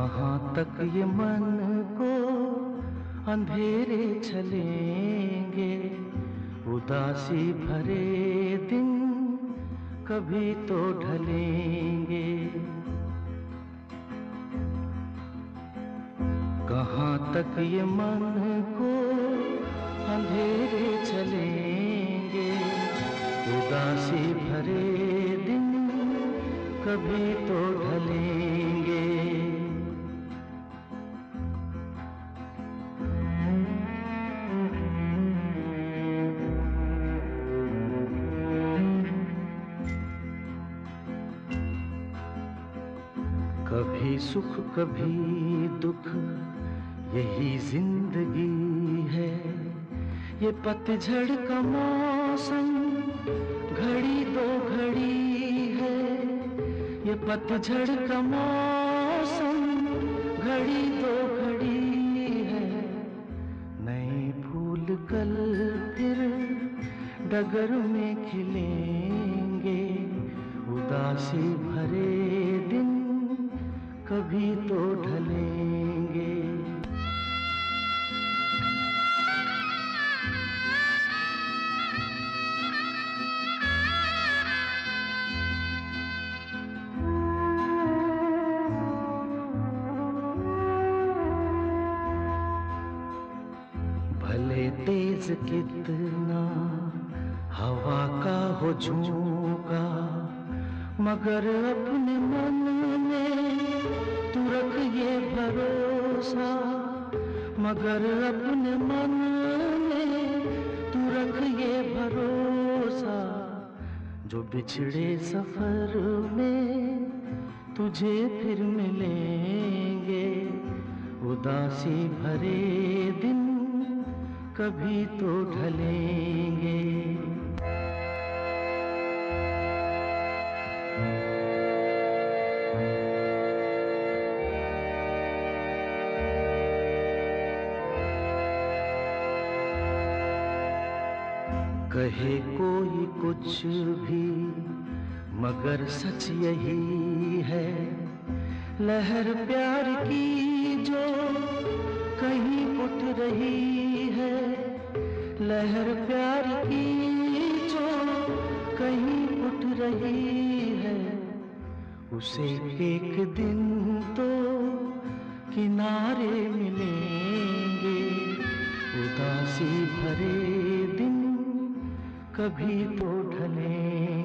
कहाँ तक ये मन को अंधेरे चलेंगे, उदासी भरे दिन कभी तो ढलेंगे। कहाँ तक ये मन को अंधेरे चलेंगे, उदासी भरे दिन कभी तो ढलेंगे। कभी सुख कभी दुख यही जिंदगी है। ये पतझड़ का मौसम घड़ी दो घड़ी है। ये पतझड़ का मौसम घड़ी दो घड़ी है। नए फूल कल फिर डगर में खिलेंगे, उदासी भरे दिन कभी तो ढलेंगे। भले तेज कितना हवा का हो झोंका, मगर अपने मन में तू रख ये भरोसा। मगर अपने मन में तू रख ये भरोसा, जो बिछड़े सफर में तुझे फिर मिलेंगे। उदासी भरे दिन कभी तो ढलेंगे। कहे कोई कुछ भी मगर सच यही है। लहर प्यार की जो कहीं उठ रही है। लहर प्यार की जो कहीं उठ रही है। उसे एक दिन तो किनारे मिलेंगे। उदासी भरे दिन कभी तो ढलेंगे।